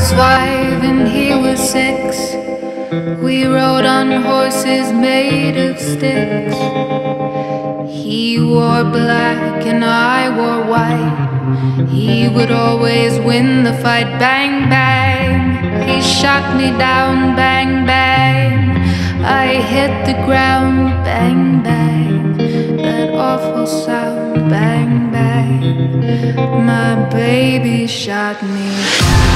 5 and he was 6. We rode on horses made of sticks. He wore black and I wore white. He would always win the fight. Bang, bang, he shot me down. Bang, bang, I hit the ground. Bang, bang, that awful sound. Bang, bang, my baby shot me down.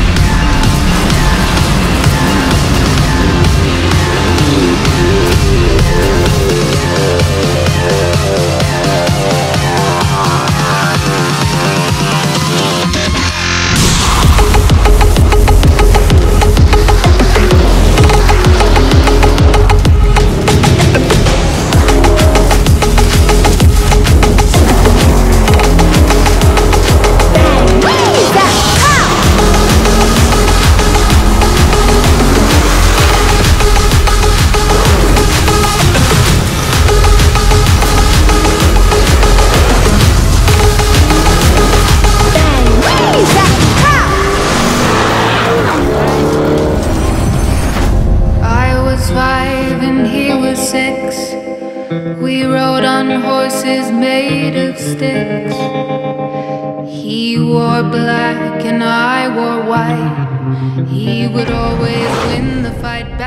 We rode on horses made of sticks. He wore black and I wore white. He would always win the fight.